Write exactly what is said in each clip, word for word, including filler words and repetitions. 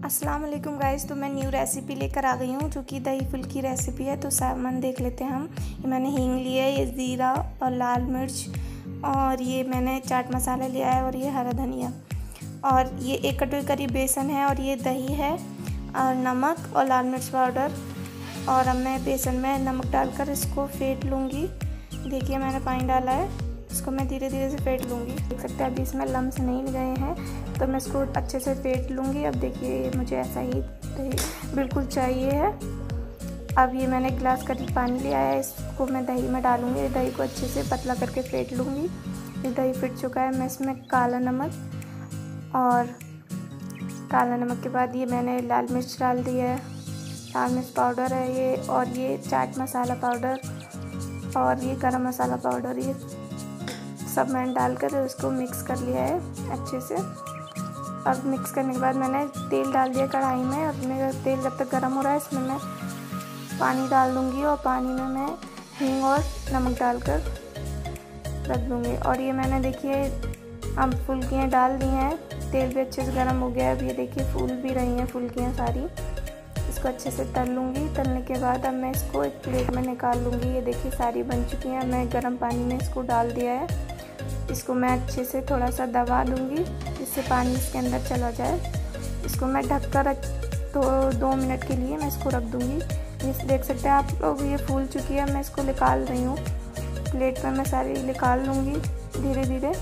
अस्सलाम वालेकुम गाइस। तो मैं न्यू रेसिपी लेकर आ गई हूँ जो कि दही फुल्की रेसिपी है। तो सामान देख लेते हैं हम। ये मैंने हींग लिया है, ये ज़ीरा और लाल मिर्च, और ये मैंने चाट मसाला लिया है, और ये हरा धनिया, और ये एक कटोरी करीब बेसन है, और ये दही है, और नमक और लाल मिर्च पाउडर। और अब मैं बेसन में नमक डालकर इसको फेंट लूँगी। देखिए मैंने पानी डाला है, इसको मैं धीरे धीरे से फेंट लूँगी। देख सकते हैं अभी इसमें लम्स नहीं गए हैं, तो मैं इसको अच्छे से फेंट लूँगी। अब देखिए मुझे ऐसा ही दही बिल्कुल चाहिए है। अब ये मैंने गिलास करीब पानी लिया है, इसको मैं दही में डालूँगी। दही को अच्छे से पतला करके फेंट लूँगी। ये दही फेंट चुका है। मैं इसमें काला नमक और काला नमक के बाद ये मैंने लाल मिर्च डाल दी है, लाल मिर्च पाउडर है ये, और ये चाट मसाला पाउडर और ये गरम मसाला पाउडर, ये सब मैंने डालकर उसको मिक्स कर लिया है अच्छे से। अब मिक्स करने के बाद मैंने तेल डाल दिया कढ़ाई में। अब मेरा तेल जब तक गर्म हो रहा है, इसमें मैं पानी डाल दूँगी, और पानी में मैं हींग और नमक डालकर रख दूँगी। और ये मैंने देखिए अब फुल्कियाँ डाल दी हैं, तेल भी अच्छे से गर्म हो गया है। अब ये देखिए फूल भी रही हैं फुल्कियाँ सारी। इसको अच्छे से तल लूँगी। तलने के बाद अब मैं इसको एक प्लेट में निकाल लूँगी। ये देखिए सारी बन चुकी हैं। मैं गर्म पानी में इसको डाल दिया है। इसको मैं अच्छे से थोड़ा सा दबा दूँगी, जिससे पानी इसके अंदर चला जाए। इसको मैं ढककर रख तो दो मिनट के लिए मैं इसको रख दूँगी। इस देख सकते हैं आप लोग, ये फूल चुकी है। मैं इसको निकाल रही हूँ प्लेट में, मैं सारी निकाल लूँगी धीरे धीरे।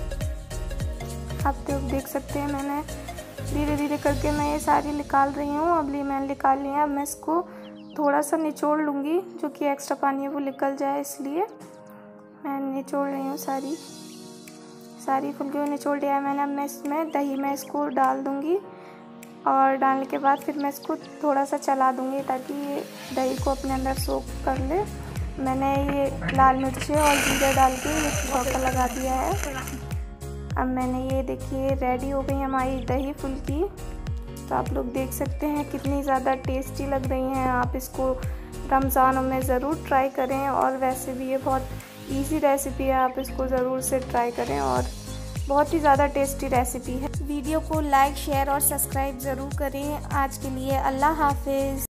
आप तो देख सकते हैं मैंने धीरे धीरे करके मैं ये सारी निकाल रही हूँ। अब ये मैंने निकाल लिया। अब मैं इसको थोड़ा सा निचोड़ लूँगी, जो कि एक्स्ट्रा पानी है वो निकल जाए, इसलिए मैं निचोड़ रही हूँ। सारी सारी फुल्कियों निचोड़ लिया है मैंने। अब मैं इसमें दही में इसको डाल दूँगी, और डालने के बाद फिर मैं इसको थोड़ा सा चला दूँगी ताकि ये दही को अपने अंदर सोख कर ले। मैंने ये लाल मिर्ची और जीरा डाल के ये तड़का लगा दिया है। अब मैंने ये देखिए रेडी हो गई हमारी दही फुल्की। तो आप लोग देख सकते हैं कितनी ज़्यादा टेस्टी लग रही हैं। आप इसको रमज़ानों में ज़रूर ट्राई करें, और वैसे भी ये बहुत इजी रेसिपी है, आप इसको ज़रूर से ट्राई करें, और बहुत ही ज़्यादा टेस्टी रेसिपी है। वीडियो को लाइक शेयर और सब्सक्राइब ज़रूर करें। आज के लिए अल्लाह हाफिज़।